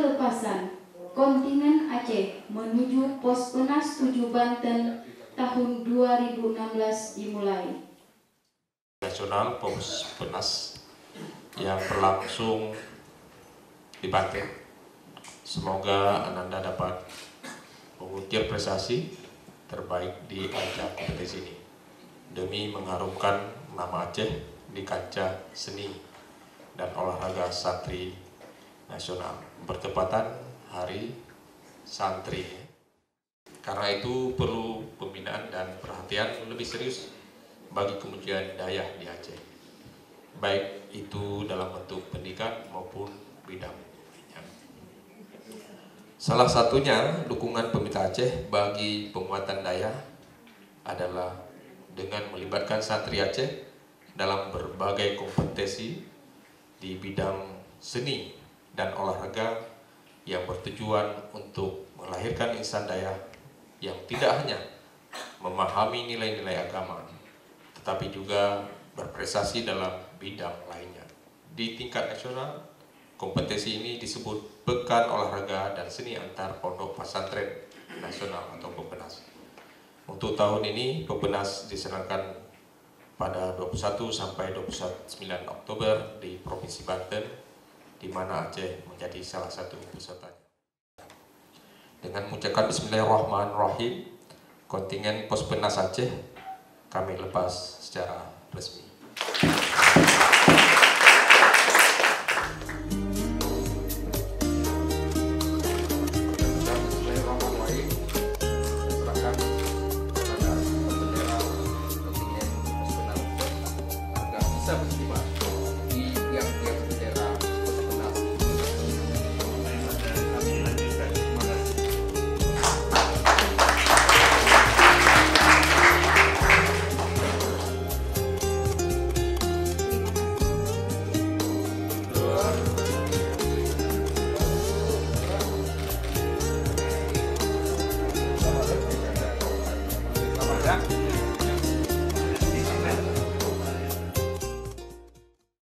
Pelepasan kontingen Aceh menuju Pos Penas 7 Banten tahun 2016 dimulai. Nasional Pos Penas yang berlangsung di Banten. Semoga Ananda dapat mengukir prestasi terbaik di ajang kompetisi ini demi mengharumkan nama Aceh di kancah seni dan olahraga santri nasional bertepatan Hari Santri. Karena itu perlu pembinaan dan perhatian lebih serius bagi kemajuan daya di Aceh, baik itu dalam bentuk pendidikan maupun bidang. Salah satunya dukungan pemerintah Aceh bagi penguatan daya adalah dengan melibatkan santri Aceh dalam berbagai kompetisi di bidang seni dan olahraga yang bertujuan untuk melahirkan insan daya yang tidak hanya memahami nilai-nilai agama, tetapi juga berprestasi dalam bidang lainnya. Di tingkat nasional, kompetisi ini disebut Pekan Olahraga dan Seni Antar Pondok Pesantren Nasional atau Pepenas. Untuk tahun ini, Pepenas diselenggarakan pada 21 sampai 29 Oktober di Provinsi Banten, di mana Aceh menjadi salah satu pesertanya. Dengan mengucapkan Bismillahirrahmanirrahim, kontingen Pos Penas Aceh kami lepas secara resmi.